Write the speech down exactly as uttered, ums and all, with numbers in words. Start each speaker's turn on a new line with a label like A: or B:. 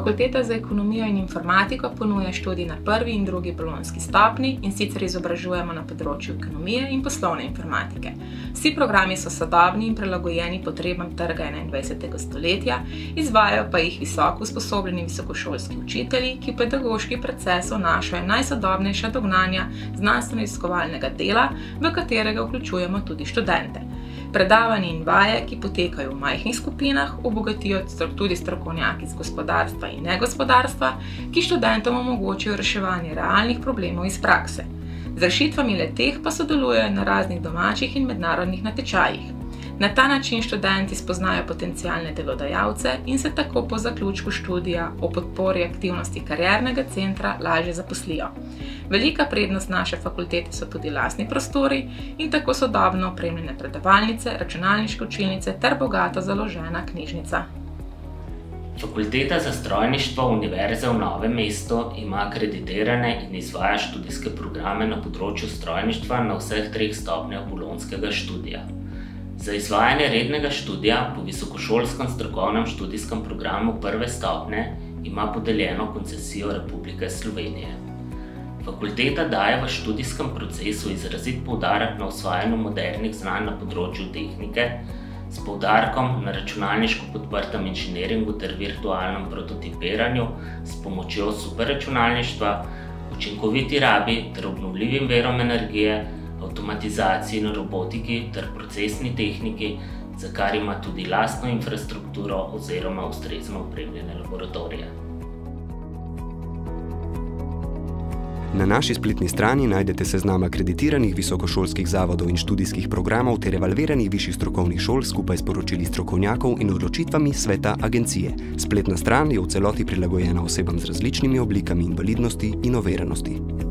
A: Fakulteta za ekonomijo in informatiko ponuja študij na prvi in drugi bolonjski stopnji, in sicer izobražujemo na področju ekonomije in poslovne informatike. Vsi programi so sodobni in prilagojeni potrebam trga enaindvajsetega stoletja, izvajajo pa jih visoko usposobljeni visokošolski učitelji, ki v pedagoški proces vnašajo najsodobnejša dognanja znanstveno-raziskovalnega dela, v katerega vključujemo tudi študente. Predavanja in vaje, ki potekajo v majhnih skupinah, obogatijo tudi strokovnjaki iz gospodarstva in negospodarstva, ki študentom omogočijo reševanje realnih problemov iz prakse. Z rešitvami le-teh pa sodelujejo na raznih domačih in mednarodnih natečajih. Na ta način študenti spoznajo potencialne delodajalce in se tako po zaključku študija o podpori aktivnosti kariernega centra lažje zaposlijo. Velika prednost naše fakultete so tudi lastni prostori in tako sodobno opremljene predavalnice, računalniške učilnice ter bogato založena knjižnica.
B: Fakulteta za strojništvo Univerze v Novem mestu ima akreditirane in izvaja študijske programe na področju strojništva na vseh treh stopnjah bolonjskega študija. Za izvajanje rednega študija po visokošolskem strokovnem študijskem programu prve stopnje ima podeljeno koncesijo Republike Slovenije. Fakulteta daje v študijskem procesu izrazit poudarek na osvajanju modernih znanj na področju tehnike, s poudarkom na računalniško podprtem inženiringu ter virtualnem prototipiranju s pomočjo superračunalništva, učinkoviti rabi ter obnovljivim virom energije, avtomatizaciji in robotiki ter procesni tehniki, za kar ima tudi lastno infrastrukturo oziroma ustrezno opremljene laboratorije.
C: Na naši spletni strani najdete seznam akreditiranih visokošolskih zavodov in študijskih programov ter evalviranih višjih strokovnih šol skupaj s poročili strokovnjakov in odločitvami sveta agencije. Spletna stran je v celoti prilagojena osebam z različnimi oblikami invalidnosti in oviranosti.